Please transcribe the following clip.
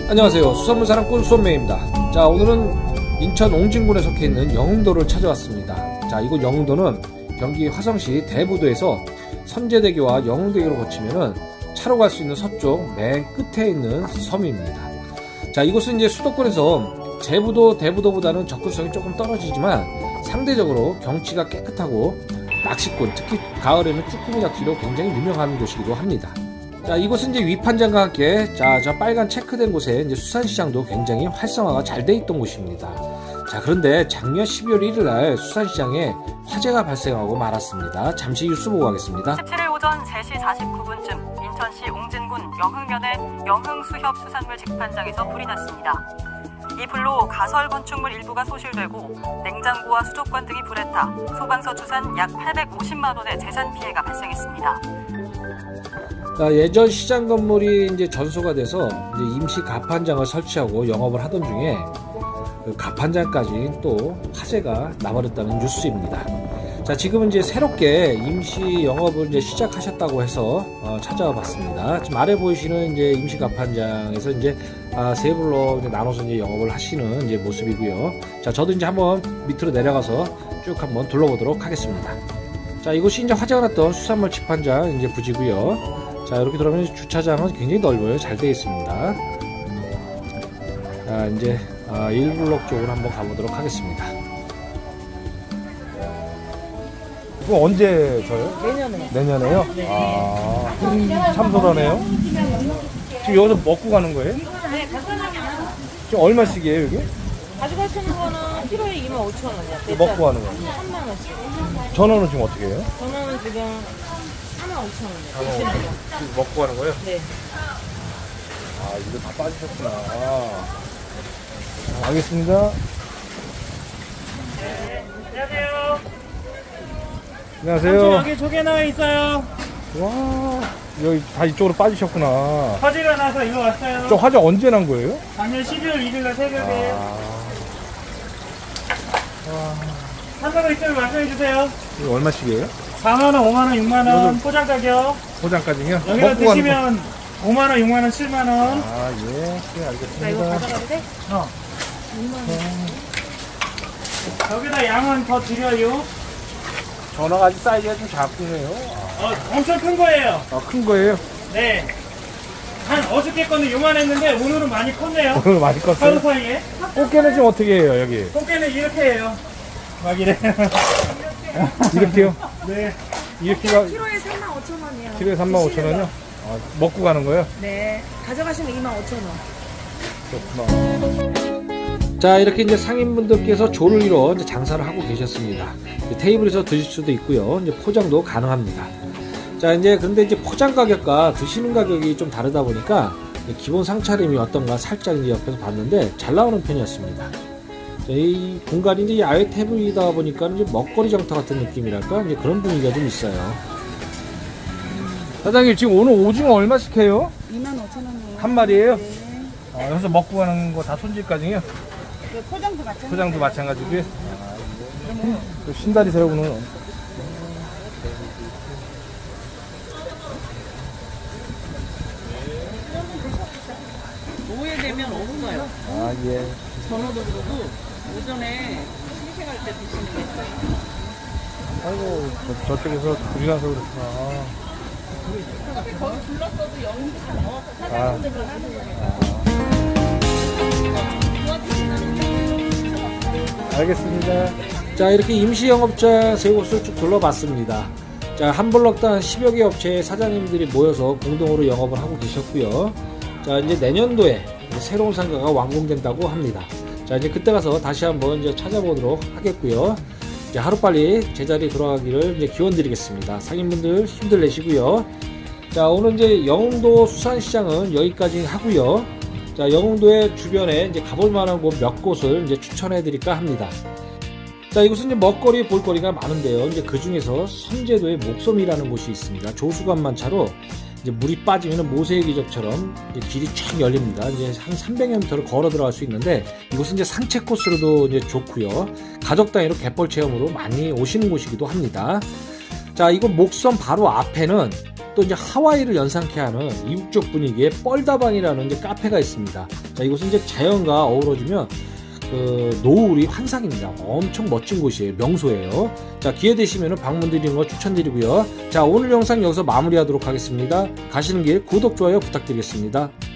안녕하세요. 수산물 사랑꾼 수원맹입니다. 자, 오늘은 인천 옹진군에 속해 있는 영흥도를 찾아왔습니다. 자, 이곳 영흥도는 경기 화성시 대부도에서 선제대교와 영흥대교를 거치면은 차로 갈 수 있는 서쪽 맨 끝에 있는 섬입니다. 자, 이곳은 이제 수도권에서 제부도, 대부도보다는 접근성이 조금 떨어지지만 상대적으로 경치가 깨끗하고 낚시꾼, 특히 가을에는 쭈꾸미 낚시로 굉장히 유명한 곳이기도 합니다. 자, 이곳은 이제 위판장과 함께 저 빨간 체크된 곳에 이제 수산시장도 굉장히 활성화가 잘 돼 있던 곳입니다. 자, 그런데 작년 12월 1일 날 수산시장에 화재가 발생하고 말았습니다. 잠시 뉴스 보고 가겠습니다. 17일 오전 3시 49분쯤 인천시 옹진군 영흥면의 영흥수협수산물 직판장에서 불이 났습니다. 이 불로 가설 건축물 일부가 소실되고 냉장고와 수족관 등이 불에 타 소방서 추산 약 850만 원의 재산 피해가 발생했습니다. 자, 예전 시장 건물이 이제 전소가 돼서 이제 임시 가판장을 설치하고 영업을 하던 중에 그 가판장까지 또 화재가 나버렸다는 뉴스입니다. 자, 지금은 이제 새롭게 임시 영업을 이제 시작하셨다고 해서 찾아와 봤습니다. 지금 아래 보이시는 이제 임시 가판장에서 이제 세 불로 이제 나눠서 이제 영업을 하시는 이제 모습이고요. 자, 저도 이제 한번 밑으로 내려가서 쭉 한번 둘러보도록 하겠습니다. 자, 이곳이 이제 화재가 났던 수산물 직판장 이제 부지고요. 자, 이렇게 들어가면 주차장은 굉장히 넓어요. 잘 되어 있습니다. 자, 이제 1블록 쪽으로 한번 가보도록 하겠습니다. 그럼 언제 저요? 내년에. 내년에요? 네. 참소라네요. 지금 여기서 먹고 가는 거예요? 네, 가져가면 지금 얼마씩이에요, 여기? 가져가시는 거는 키로에 25,000원이요. 먹고 가는 거예요? 3만원씩. 전원은 지금 어떻게 해요? 전원은 지금 45,000원이요. 지금 먹고 가는 거예요? 네. 이거 다 빠지셨구나. 알겠습니다. 안녕하세요. 안녕하세요. 여기 조개 나와 있어요. 와, 여기 다 이쪽으로 빠지셨구나. 화재가 나서 이거 왔어요. 저 화재 언제 난 거예요? 작년 12월 1일날 새벽에. 한가로 이쪽에 말씀해 주세요. 이거 얼마씩이에요? 4만원, 5만원, 6만원 포장 가격. 포장까지요? 여기다 드시면 5만원, 6만원, 7만원. 예, 알겠습니다. 나 이거 가져가도 돼? 여기다 양은 더 드려요. 전화가 아직 사이즈가 좀 작군요. 엄청 큰 거예요. 큰 거예요? 네. 한 어저께 거는 요만했는데 오늘은 많이 컸네요. 오늘 많이 하루 컸어요? 사이에. 꽃게는 지금 어떻게 해요, 여기? 꽃게는 이렇게 해요. 막 이래. 이렇게요? 네. 이렇게가 키로에 35,000원이요. 키로에 35,000원이요? 먹고 가는 거예요? 네. 가져가시면 25,000원. 그렇구나. 자, 이렇게 이제 상인분들께서 조를 이뤄 이제 장사를 하고 계셨습니다. 테이블에서 드실 수도 있고요. 이제 포장도 가능합니다. 자, 그런데 이제 포장 가격과 드시는 가격이 좀 다르다 보니까 기본 상차림이 어떤가 살짝 이제 옆에서 봤는데 잘 나오는 편이었습니다. 자, 이 공간이 이제 야외 테이블이다 보니까 이제 먹거리 장터 같은 느낌이랄까 이제 그런 분위기가 좀 있어요. 사장님, 지금 오늘 오징어 얼마씩 해요? 25,000원이에요. 한 마리예요? 네. 여기서 먹고 가는 거 다 손질까지요? 네, 포장도 마찬가지. 포장도 마찬가지고요. 신다리 새우는 오후에 되면 없어요. 예. 전어도 그러고 오전에 싱싱할 때 드시는 게 있어요. 아이고, 저쪽에서 구리나서 그렇구나. 거기 불렀어도 영웅이 다 넣어서 사장님들 알겠습니다. 자, 이렇게 임시 영업장 세 곳을 쭉 둘러봤습니다. 자, 한 블럭당 10여 개 업체의 사장님들이 모여서 공동으로 영업을 하고 계셨고요. 자, 이제 내년도에 이제 새로운 상가가 완공된다고 합니다. 자, 이제 그때 가서 다시 한번 이제 찾아보도록 하겠고요. 이제 하루빨리 제자리에 돌아가기를 이제 기원드리겠습니다. 상인분들 힘들 내시고요. 자, 오늘 이제 영흥도 수산시장은 여기까지 하고요. 자, 영흥도의 주변에 이제 가볼 만한 곳 몇 곳을 이제 추천해 드릴까 합니다. 자, 이곳은 이제 먹거리, 볼거리가 많은데요. 이제 그 중에서 선제도의 목섬이라는 곳이 있습니다. 조수관만 차로 이제 물이 빠지면 모세의 기적처럼 이제 길이 쫙 열립니다. 이제 한 300m를 걸어 들어갈 수 있는데 이곳은 이제 산책 코스로도 이제 좋고요. 가족 단위로 갯벌 체험으로 많이 오시는 곳이기도 합니다. 자, 이곳 목섬 바로 앞에는 또 이제 하와이를 연상케 하는 이국적 분위기의 뻘다방이라는 이제 카페가 있습니다. 자, 이곳은 이제 자연과 어우러지면 노을이 환상입니다. 엄청 멋진 곳이에요. 명소예요. 자, 기회 되시면 방문 드리는 거 추천드리고요. 자, 오늘 영상 여기서 마무리하도록 하겠습니다. 가시는 길 구독, 좋아요 부탁드리겠습니다.